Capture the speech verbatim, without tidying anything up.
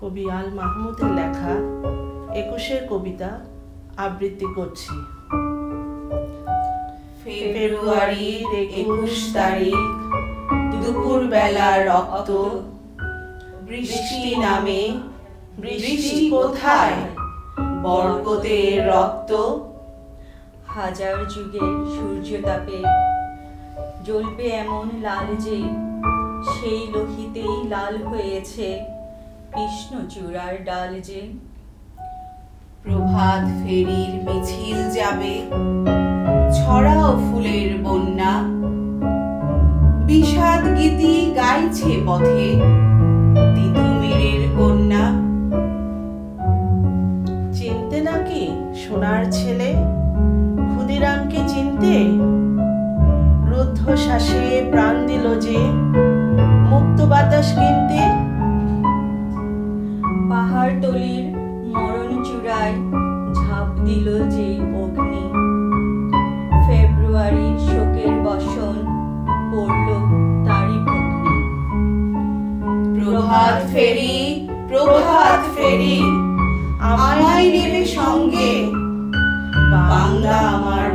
কবি আল মাহমুদের লেখা একুশের কবিতা আবৃত্তি করছি। ফেব্রুয়ারির একুশ তারিখ, দুপুর বেলা রক্ত, বৃষ্টি নামে, বৃষ্টি কোথায়? বরকতের রক্ত। হাজার যুগের সূর্যতাপে জ্বলবে এমন লাল যে, সেই লোহিতেই লাল হয়েছে কৃষ্ণচূড়ার ডাল যে। প্রভাত ফেরির মিছিল যাবে, ছড়াও ফুলের বন্যা, বিষাদ গীতি গাইছে পথে তিতুমিরের কন্যা। চিনতে নাকি সোনার ছেলে, ক্ষুদিরামকে চিনতে? রুদ্ধ শ্বাসে প্রাণ দিল যে, মুক্ত বাতাস কিনতে। পাহাড়তলির মরণ চূড়ায় ঝাঁপ দিল যে অগ্নি, ফেব্রুয়ারির শোকের বসন পড়ল তারই ভগ্নি। প্রভাত ফেরি, প্রভাত ফেরি, আমায় নেবে সঙ্গে, বাংলা আমার